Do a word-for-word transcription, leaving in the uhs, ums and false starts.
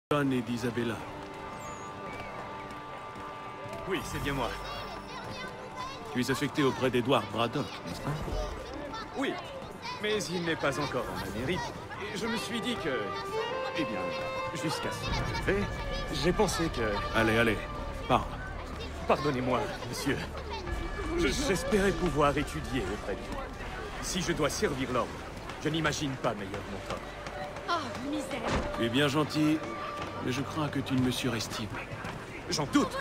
John et d'Isabella. Oui, c'est bien moi. Tu es affecté auprès d'Edward Braddock, n'est-ce pas? Oui, mais il n'est pas encore en Amérique. Et je me suis dit que... Eh bien, jusqu'à ce que je fait, j'ai pensé que... Allez, allez, parle. Pardonnez-moi, monsieur. Je- J'espérais pouvoir étudier auprès de vous. Si je dois servir l'ordre, je n'imagine pas meilleur mentor. Oh, misère. Tu es bien gentil, mais je crains que tu ne me surestimes. J'en doute.